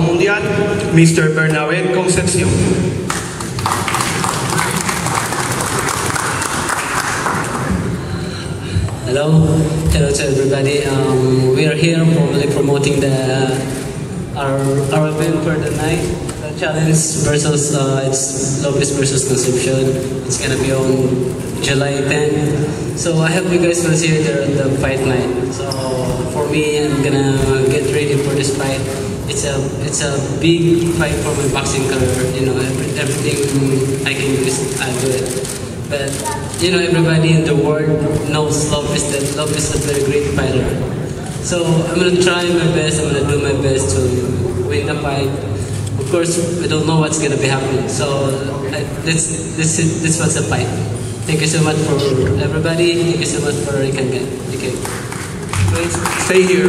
mundial, Mr. Bernabé Concepción. Hello to everybody. We are here probably promoting our event for the night. The challenge versus it's Lopez versus Concepcion. It's gonna be on July 10th. So I hope you guys will see the fight night. So for me, I'm gonna get ready for this fight. It's a big fight for my boxing career. You know, everything I can do, I'll do it. But you know, everybody in the world knows Lopez that Lopez is a very great fighter. So I'm gonna try my best. I'm gonna do my best to win the fight. Of course, we don't know what's gonna be happening. So this was the fight. Thank you so much for everybody. Thank you so much for Rick and Ken. Okay. Please stay here,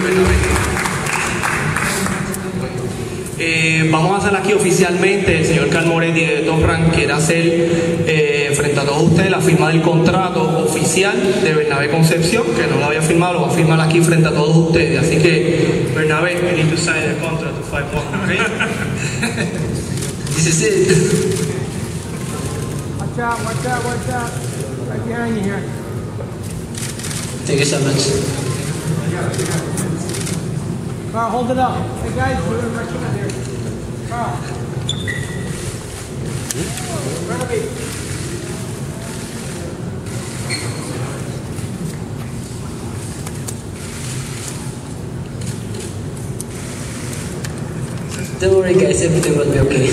vamos a hacer aquí oficialmente, el señor Carl Moretti de Top Rank quiere hacer frente a todos ustedes la firma del contrato oficial de Bernabé Concepción, que no lo había firmado, lo va a firmar aquí frente a todos ustedes. Así que, Bernabé, you need to sign the contract to fight more, okay? This is it. Watch out, watch out, watch out. Right behind you here. Thank you so much. Carl, hold it up. Hey guys, do it right here. Carl. Renovate. Don't worry guys, everything will be okay.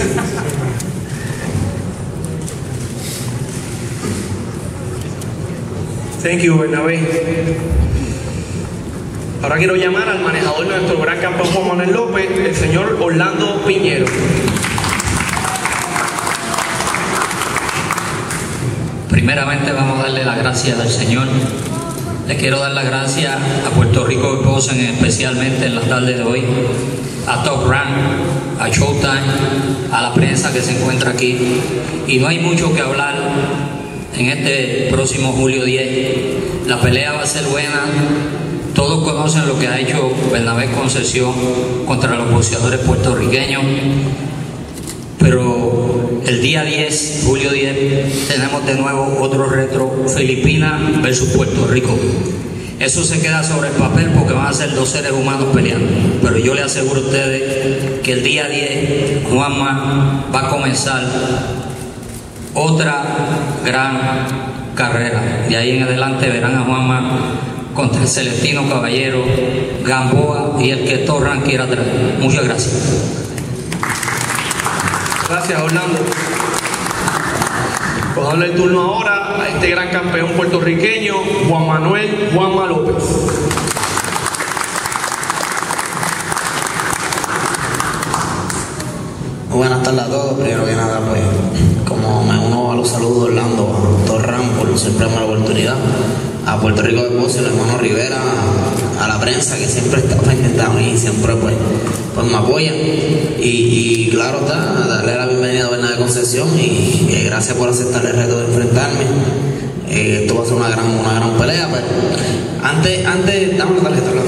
Thank you, Bernabé. Ahora quiero llamar al manejador de nuestro gran campeón Juan Manuel López, el señor Orlando Piñero. Primeramente vamos a darle las gracias al Señor. Le quiero dar las gracias a Puerto Rico Boxing, especialmente en la tarde de hoy, a Top Rank, a Showtime, a la prensa que se encuentra aquí. Y no hay mucho que hablar en este próximo julio 10. La pelea va a ser buena. Todos conocen lo que ha hecho Bernabé Concepción contra los boxeadores puertorriqueños, pero el día 10, julio 10, tenemos de nuevo otro reto, Filipinas versus Puerto Rico. Eso se queda sobre el papel porque van a ser dos seres humanos peleando, pero yo le aseguro a ustedes que el día 10 Juanma va a comenzar otra gran carrera. De ahí en adelante verán a Juanma contra el Celestino Caballero, Gamboa y el que Top Rank quiera traer. Muchas gracias. Gracias, Orlando. Vamos a darle el turno ahora a este gran campeón puertorriqueño, Juan Manuel Juanma López. Buenas tardes a todos. Primero que nada, pues, como me uno a los saludos de Orlando, a Top Rank por siempre darme la oportunidad, a Puerto Rico de Boxing, al hermano Rivera, a la prensa que siempre está pendiente a mí y siempre pues me apoyan. Y claro está, darle la bienvenida a Bernabé Concepción y gracias por aceptar el reto de enfrentarme. Esto va a ser una gran pelea, pero antes, dame la tarjeta, claro.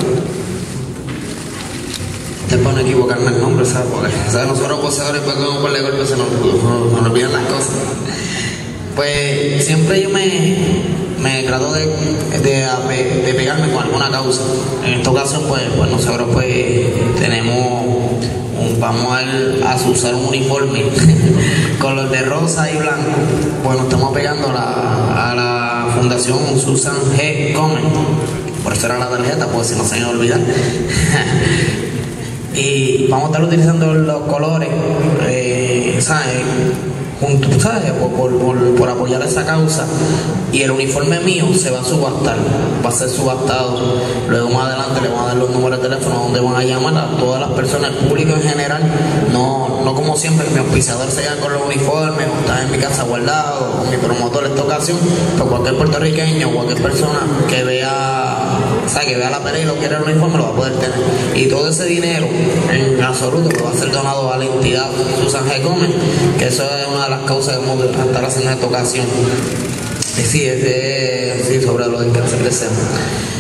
Te pone a equivocarme el nombre, ¿sabes? Porque, ¿sabes? Nosotros boxeadores, pues, como por el golpe se nos olvidan las cosas. Pues siempre yo me trato de pegarme con alguna causa. En esta ocasión, pues nosotros pues tenemos vamos a usar un uniforme con los de rosa y blanco. Pues nos estamos pegando a la Fundación Susan G. Gómez. Por eso era la tarjeta, pues si no se me olvida. Y vamos a estar utilizando los colores, ¿sabes? Juntos, ¿sabes? Por apoyar esa causa. Y el uniforme mío se va a subastar, va a ser subastado. Luego más adelante le vamos a dar los números de teléfono donde van a llamar a todas las personas, el público en general. No como siempre que mi auspiciador se llama con los uniformes o está en mi casa guardado o mi promotor en esta ocasión. Pero cualquier puertorriqueño, cualquier persona que vea, ¿sabes? Que vea la pelea y lo quiera el uniforme lo va a poder tener. Y todo ese dinero en absoluto que va a ser donado a la entidad Susan G. Gómez, que eso es una de las causas que vamos a estar haciendo en esta ocasión. Sí, sobre lo del cáncer de seno.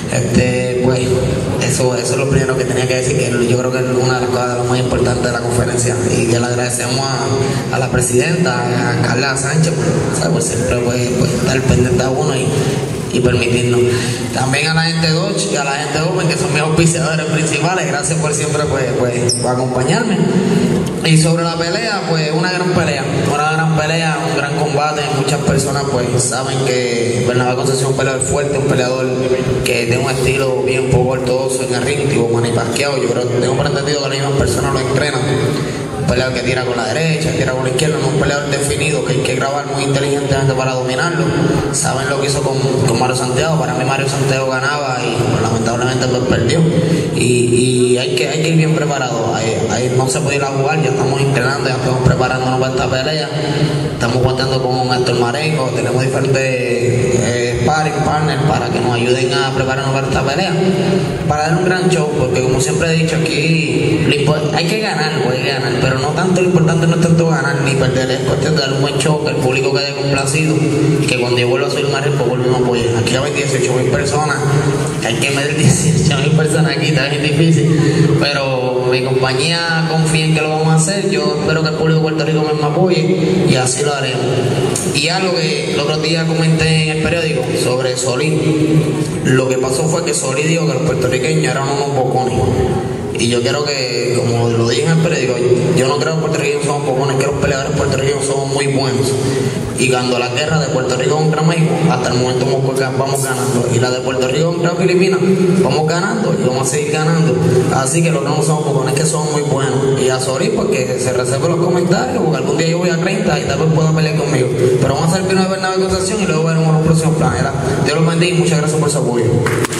Pues eso es lo primero que tenía que decir, que yo creo que es una de las cosas más importantes de la conferencia, y que le agradecemos a la presidenta, a Carla Sánchez, por siempre estar pendiente a uno y permitirnos. También a la gente Dodge y a la gente Open, que son mis auspiciadores principales, gracias por siempre por acompañarme. Y sobre la pelea, pues una gran pelea, un gran combate. Muchas personas pues saben que Bernabé Concepción es un peleador fuerte, un peleador que tiene un estilo bien poco ortodoxo en el ring, tipo Manny Pacquiao. Yo creo que tengo entendido que las mismas personas lo entrenan. Un peleador que tira con la derecha, tira con la izquierda, no un peleador definido, que hay que grabar muy inteligentemente para dominarlo. Saben lo que hizo con Mario Santiago. Para mí Mario Santiago ganaba y pues, lamentablemente pues perdió. Y hay que ir bien preparado. Ahí no se puede ir a jugar, ya estamos entrenando, ya estamos preparándonos para esta pelea. Estamos contando con Héctor Marengo, tenemos diferentes sparring partners para que nos ayuden a prepararnos para esta pelea, para dar un gran show, porque como siempre he dicho aquí, hay que ganar, pero no tanto, lo importante no es tanto ganar ni perder, es cuestión de dar un buen show, que el público quede complacido, que cuando yo vuelva a subir una red, pues vuelvan a apoyar. Aquí hay 18.000 personas, que hay que meter 18.000 personas aquí, está bien difícil, pero mi compañía confía en que lo vamos a hacer. Yo espero que el público de Puerto Rico me apoye y así lo haremos. Y algo que el otro día comenté en el periódico sobre Solid, lo que pasó fue que Solid dijo que los puertorriqueños eran unos bocones. Y yo quiero que, como lo dije en el periódico, yo no creo que los puertorriqueños somos bocones, que los peleadores puertorriqueños somos muy buenos. Y cuando la guerra de Puerto Rico contra México, hasta el momento vamos ganando. Y la de Puerto Rico contra Filipinas, vamos ganando y vamos a seguir ganando. Así que los que no somos bocones, que son muy buenos. Y a Solid, porque se reserve los comentarios, porque algún día yo voy a 30 y tal vez pueda pelear conmigo. Pero vamos a hacer el vino de Bernabé Concepción y luego veremos los próximos planes. Dios los bendiga y muchas gracias por su apoyo.